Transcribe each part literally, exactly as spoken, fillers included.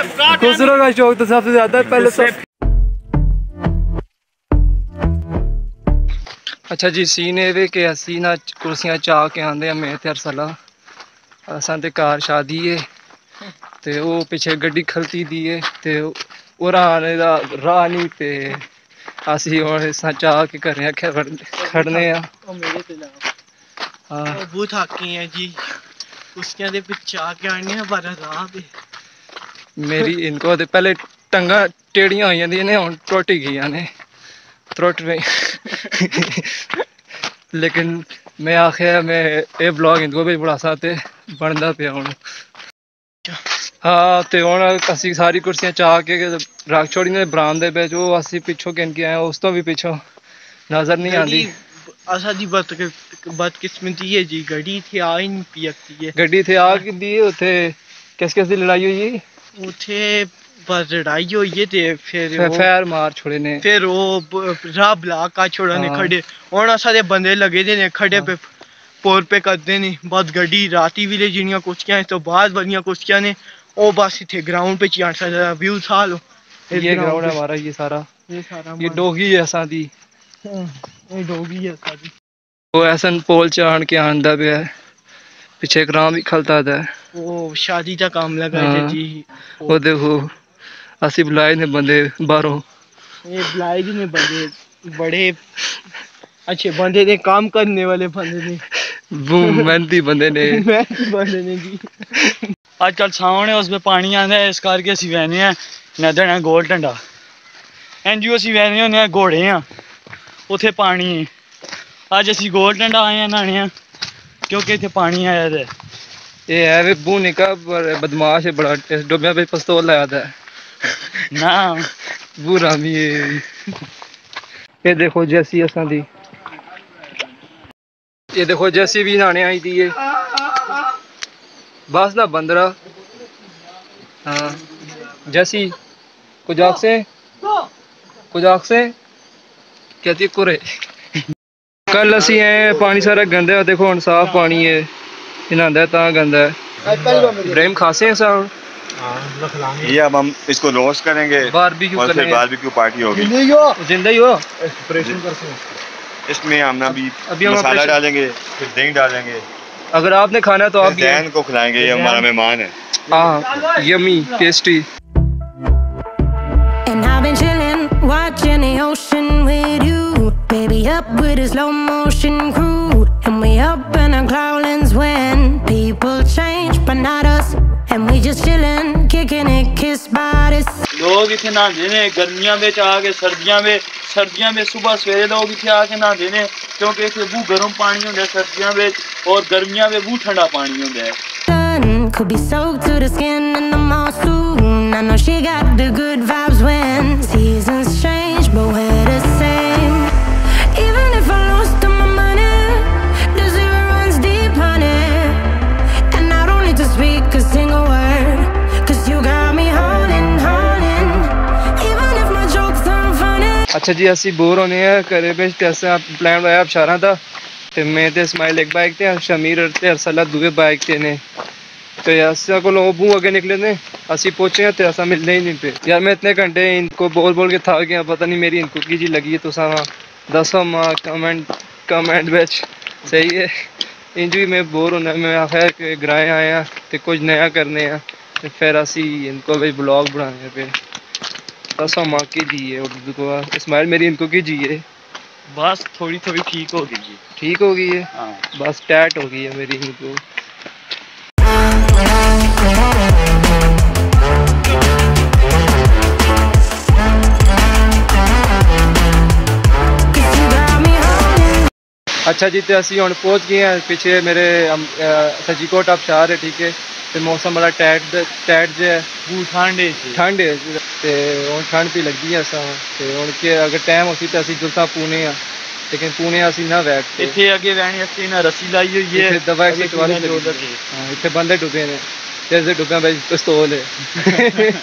खुसरो का शौक तो सबसे ज्यादा पहले तो। अच्छा जी सीन ये कि असी ना कुर्सियां चाह के आंदे हैं मैं ते अरसला असां ते घर शादी है ते वो पिछे गड्डी खलती दी है ते ओह् आने दा राह नहीं ते असी हुण इसां चाह के घरें आखे खड़ने आ। हाँ बहुत हाकी है जी कुर्सियां दे पिछे आके आने हैं पर राह पे मेरी इनको ते पहले टंगा टेढ़ियां हो जांदियां ने हुण टुट गईयां ने त्रुट रही लेकिन मैं आखिया मैं ये ब्लॉग इनको भी बड़ा सा ते बनदा पिया हुण। हाँ तो हुण असी सारी कुर्सियां चाह के रख छोड़ी ने बरामदे विच वो असी पिछों गिन के आए उस तो भी पिछों नजर नहीं आती। असा दी बद बदकिस्मती है जी गड्डी इत्थे आ ही नहीं पियती है। गड्डी इत्थे आ दी उत्थे किस किस दी लड़ाई हुई उत्थे बस लड़ाई हुई है ते फिर फैर मार छोड़े ने फिर वो राह ब्लॉक का छोड़ा ने खड़े हुण असा दे बंदे लगे दे ने खड़े पे पोर पे करदे ने बस गड्डी राती वेले जिनियां कुश्तियां इस तो बाद वालियां कुश्तियां ने ओ बस इत्थे ग्राउंड पे चार सा व्यू था लो। ये ग्राउंड है हमारा ये सारा ये सारा ये डोगी है असा दी ये डोगी है असा दी। वो ऐसन पोल चाण के आंदा पे है पीछे ग्राम भी खलता था वो शादी का काम लगा है जी। वो देखो असी बुलाए ने बंदे बाहरों ये बुलाए ने बंदे बड़े अच्छे बंदे ने काम करने वाले बंदे ने मेहनती बंदे ने मेहनती बंदे ने जी। आजकल सामने उसमें पानी आंदा है इस करके असी वहने हैं नदर है गोल ढंडा एनजीओ असी वहने होने घोड़े हाँ उत्थे पानी है अज असी गोल ढंडा आए हैं नहाने क्योंकि इतने पानी आया है। ये है वे बू निका पर बदमाश है बड़ा डुबिया पे पिस्तौल लाया था ना बू रामी है। ये देखो जैसी असा दी ये देखो जैसी भी नहाने आई थी ये बस ना बंदरा। हाँ जैसी कुछ आख से कुछ आख से कहती कुरे कल असी है पानी सारा गंदा है देखो हम साफ पानी है नहांदा ता गंदा है। इब्राहिम खासे हैं साहब ये अब हम इसको रोस्ट करेंगे बारबेक्यू और फिर बारबेक्यू पार्टी होगी जिंदा ही हो इसमें हम अभी अभी हम मसाला डालेंगे फिर दही डालेंगे। अगर आपने खाना तो आप जैन को खिलाएंगे ये हमारा मेहमान है। हाँ yummy tasty. Watching the ocean with you, baby, up with a slow motion crew, and we up in our clouds when people change, but not us, and we just chillin', kicking it, kissed by this. लोग इतने नहाते ने गर्मियां में आके सर्दियां में सर्दियां में सुबह सवेरे लोग इतने आके नहाते ने क्योंकि इतने बहुत गर्म पानी होता है सर्दियां में और गर्मियां में बहुत ठंडा पानी होता है। Sun could be soaked to the skin in the mall soon. I know she got the good vibes when seasons change, but we're the same. Even if I lost all my money, the zero runs deep, honey. And I don't need to speak a single word, cause you got me holding, holding. Even if my jokes aren't funny. अच्छा जी असी bore होने हैं करे पे कैसे plan बनाया शारा था ते मैं ते इस्माइल एक बाइक ते शमीर ते अरसला दूसरे बाइक ते ने तो ऐसा को लोग बू आगे निकले ने असी पहुंचे हैं तो ऐसा मिलने ही नहीं पे यार मैं इतने घंटे इनको बोल बोल के थक गया पता नहीं मेरी इनको की जी लगी है तो सारा दसो माँ कमेंट कमेंट बेच सही है इंज भी मैं बोर होना मैं आखिर ग्राए आए हैं तो कुछ नया करने हैं तो फिर असी इनको भी ब्लॉग बनाने पे दसो माँ की जी है उर्दू को इस्माइल मेरी इनको की जी है बस थोड़ी थोड़ी ठीक हो गई है ठीक हो गई है हाँ। बस टैट हो गई है मेरी इनको। अच्छा जी तो असी हम पहुँच गए हैं पीछे मेरे सजीकोट आबशार है ठीक है तो मौसम बड़ा टैट टैट जो है ठंड है ठंड है तो हम ठंड भी लगती है असा तो हम के अगर टाइम होती तो असी जुलता पुणे हाँ लेकिन पुणे असी ना बैठ इतने अगे रहने असी ना रस्सी लाई हुई है दवा हाँ इतने बंदे डुबे ने जैसे डुबे भाई पिस्तौल है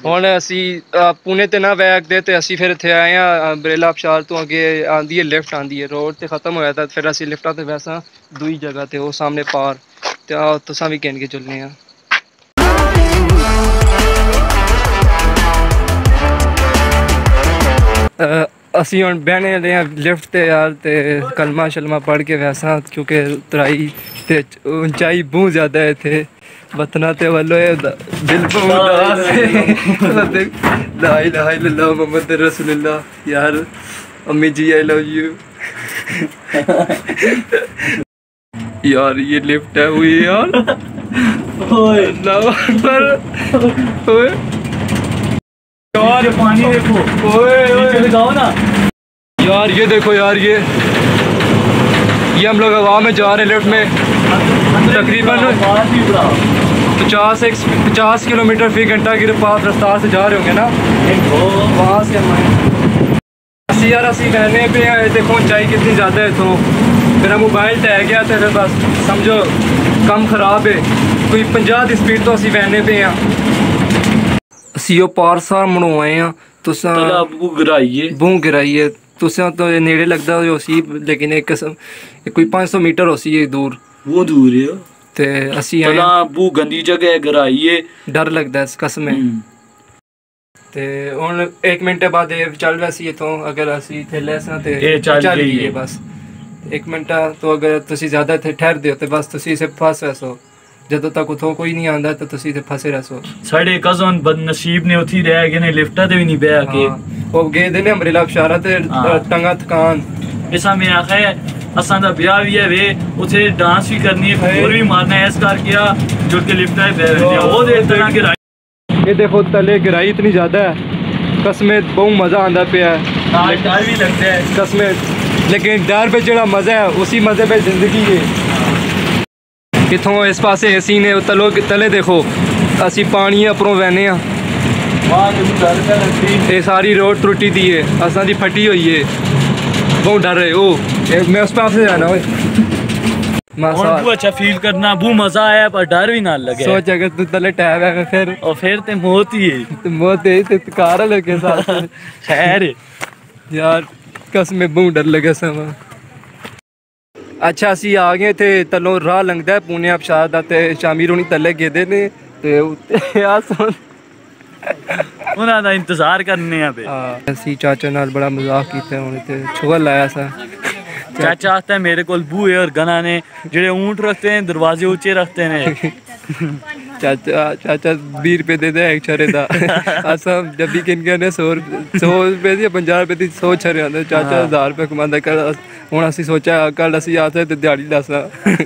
ਹੁਣ ਅਸੀਂ ਅ, ਪੁਣੇ ਤੇ ਨਾ ਵੈਗਦੇ ਤੇ ਅਸੀਂ ਫਿਰ ਇੱਥੇ ਆਏ ਆ ਬਰੇਲਾ ਅਬਸ਼ਾਰ ਤੋਂ ਅੱਗੇ ਆਂਦੀ ਹੈ ਲਿਫਟ ਆਂਦੀ ਹੈ ਰੋਡ ਤੇ ਖਤਮ ਹੋਇਆ ਤਾਂ ਫਿਰ ਅਸੀਂ ਲਿਫਟਾਂ ਤੇ ਵੈਸਾ ਦੂਈ ਜਗ੍ਹਾ ਤੇ ਉਹ ਸਾਹਮਣੇ ਪਾਰ ਤੇ ਆ ਤੁਸਾਂ ਵੀ ਕਹਿਣ ਕੇ ਚੱਲਨੇ ਆ ਅਸੀਂ ਹੁਣ ਬਹਿਣੇ ਦੇ ਆ ਲਿਫਟ ਤੇ ਯਾਰ ਤੇ ਕਲਮਾ ਸ਼ਲਮਾ ਪੜ੍ਹ ਕੇ ਵੈਸਾ ਕਿਉਂਕਿ ਉਤਰਾਈ ਤੇ ਉਚਾਈ ਬਹੁਤ ਜ਼ਿਆਦਾ ਹੈ ਇੱਥੇ बतना ते वालो है दिल पे उदास है ला इलाहा इल्लल्लाह मोहम्मद रसूलुल्लाह यार अम्मी जी आई लव यू यार ये लिफ्ट है हुई यार ओए अल्लाह अकबर ओए यार पानी देखो ओए नीचे लगाओ ना यार ये देखो यार ये ये हम लोग हवा में जा रहे हैं लिफ्ट में तकरीबन पचास एक पचास किलोमीटर फी घंटा की रफ्तार से जा रहे होंगे ना वहाँ से हम असी यार असी रहने पे देखो ऊंचाई कितनी ज़्यादा है तो मेरा मोबाइल टह गया था फिर बस समझो कम ख़राब है कोई पंजाह की स्पीड तो असी रहने पे हैं असी वो पारसा मनवाए हैं तुसा बू गिराइए बू गिराइए तुसा तो नेड़े लगता हो सी लेकिन एक किस्म कोई पाँच सौ मीटर हो सी दूर वो दूर है ते असी आए बू गंदी जगह गिराइए डर लगता है इस कसम ते हुन एक मिनट बाद चल वैसी इथों अगर असी थेले सा ते चल गई बस एक मिनट तो अगर तुसी ज्यादा इथे ठहरदे हो ते बस तुसी इसे फस वैसो ਜਦੋਂ ਤੱਕ ਉਥੋਂ ਕੋਈ ਨਹੀਂ ਆਂਦਾ ਤਾਂ ਤੁਸੀਂ ਤੇ ਫਸੇ ਰਹੋ ਸਾਡੇ ਕਜ਼ਨ ਬਦਨਸੀਬ ਨੇ ਉੱਥੇ ਰਹਿ ਗਏ ਨੇ ਲਿਫਟਾਂ ਤੇ ਵੀ ਨਹੀਂ ਬਹਿ ਕੇ ਉਹ ਗਏ ਦੇ ਨੇ ਅਮਰੀਲਾ ਅਬਸ਼ਾਰਾ ਤੇ ਟੰਗਾ ਥਕਾਨ ਇਸਾ ਮੈਂ ਆਖਿਆ ਅਸਾਂ ਦਾ ਵਿਆਹ ਵੀ ਹੈ ਵੇ ਉੱਥੇ ਡਾਂਸ ਵੀ ਕਰਨੀ ਹੈ ਹੋਰ ਵੀ ਮਾਰਨਾ ਹੈ ਇਸ ਕਰਕੇ ਆ ਜੁੜ ਕੇ ਲਿਫਟਾਂ ਤੇ ਬਹਿ ਰਹੇ ਉਹ ਦੇ ਤਰ੍ਹਾਂ गिराई ये देखो तले गिराई इतनी ज्यादा है कसमें बहुत मजा आंदा पिया है डर भी लगता है कसमें लेकिन डर पे जड़ा मजा है उसी मजे पे जिंदगी है इथों इस पासे असी ने तलो तले देखो असी पानी उपरों बहने ये सारी रोड त्रुटी दी है असा दी फटी हुई है बहुत डर रहे ओ मैं उस पास से जाना बहुत अच्छा फील करना बहुत मजा आया पर डर भी ना लगे सोच अगर तू तले टैब है फिर और फिर ते मौत ही है मौत है ते कार लगे साथ खैर यार कसम में बहुत डर लगे समा अच्छा असी आ गए थे तलों राह लंघदा है पुणे अबशार दा ते शामी रोनी तले गेदे ने ते उत्ते आ सुन उन्हां दा इंतजार करने आ पे हां असी चाचा नाल बड़ा मजाक कीता हुन ते छुआ लाया सा चाचा आता है मेरे को बूहे और गना ने जेड़े ऊंट रखते हैं दरवाजे ऊंचे रखते हैं चाचा चाचा बीस रुपये दे दे एक छरे दा असा जब भी किन ने सौ सौ रुपये दी पंजाह रुपये दी सौ छरे आंदे चाचा हजार रुपये कमांदा कर हुण असी सोचा कल असी आते ते दिहाड़ी दसा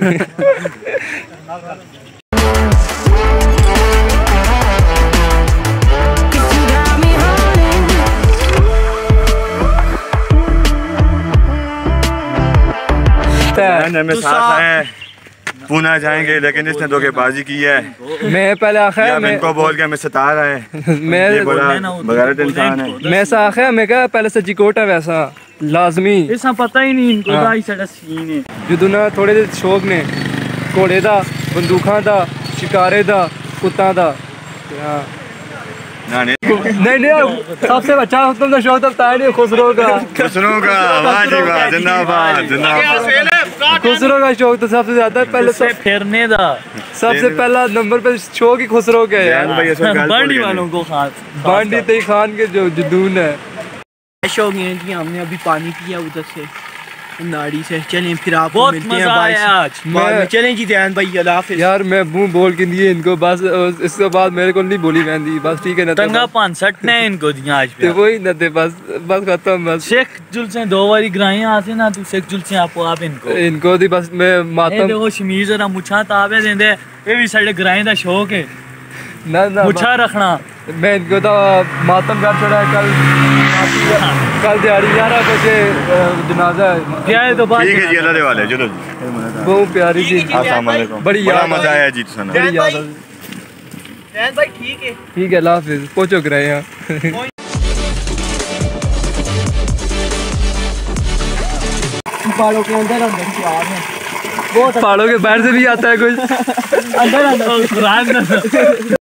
में साथ हैं पुणे जाएंगे लेकिन इसने धोखेबाजी की है मैं पहले आखिर मैं इनको बोल के मैं सता रहा है मैं बगैरत इंसान है मैं सा आखिर मैं कहा पहले सच्ची कोट है वैसा लाजमी ऐसा पता ही नहीं इनको दा ही साडा सीन है ਜਦੋਂ ਨਾ ਥੋੜੇ ਜਿਹੇ ਸ਼ੌਕ ਨੇ ਘੋੜੇ ਦਾ ਬੰਦੂਕਾਂ ਦਾ ਸ਼ਿਕਾਰੇ ਦਾ ਕੁੱਤਾਂ ਦਾ ना नहीं नहीं नहीं सबसे अच्छा तुमने शौक तो बताया नहीं खुसरो का खुसरो का वाह जी वाह जिंदाबाद जिंदाबाद खुसरो का शौक तो सबसे ज्यादा पहले से फिरने दा सबसे पहला नंबर पे शौक ही खुसरो का है बांडी वालों को खास बांडी ते खान के जो जुनून है शौक है कि हमने अभी पानी पिया उधर से नाड़ी से चलें फिर आपको बहुत मिलते मजा हैं आया आज मैं चलें जी ध्यान भाई अल्लाह हाफिज़ यार मैं मुंह बोल के दिए इनको बस इसके बाद मेरे को नहीं बोली बहन बस ठीक है ना टंगा पांसठ ने इनको दिया आज पे वही न थे बस बस खत्म बस शेख जुल से दो बारी ग्राई आते ना तू शेख जुल से आपो आप इनको इनको दी बस मैं मातम देखो शमीज जरा मुछा ताबे देंदे ये भी साडे ग्राई दा शौक है ना ना मुछा रखना मैं इनको तो मातम कर छोड़ा कल कल दिहाड़ी ग्यारह बजे जनाजा है क्या है तो बात ठीक है जी अल्लाह दे वाले चलो जी बहुत प्यारी जी अस्सलाम वालेकुम बड़ी बड़ा याद मजा आया जी सना बड़ी याद ध्यान भाई ठीक है ठीक है अल्लाह हाफिज़ पहुंचो कराए यहाँ पहाड़ों के अंदर अंदर प्यार है पहाड़ों के बाहर से भी आता है कुछ अंदर अंदर